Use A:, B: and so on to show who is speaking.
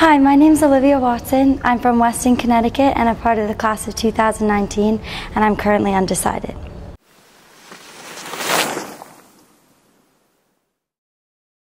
A: Hi, my name is Olivia Watson. I'm from Weston, Connecticut and a part of the class of 2019, and I'm currently undecided.